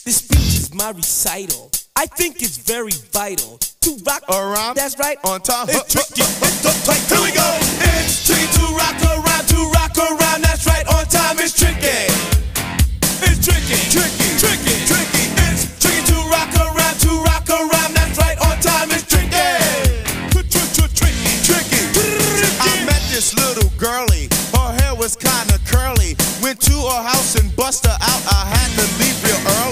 This speech is my recital. I think it's very vital to rock around. That's right. On time. It's tricky. It's the tight. Here we go. It's tricky to rock around. That's right. On time. It's tricky. It's tricky. Tricky. Tricky. Tricky. It's tricky to rock around. That's right. On time. It's tricky. Tricky. I met this little girlie. Her hair was kinda curly. Went to her house and bust her out. I had to leave real early.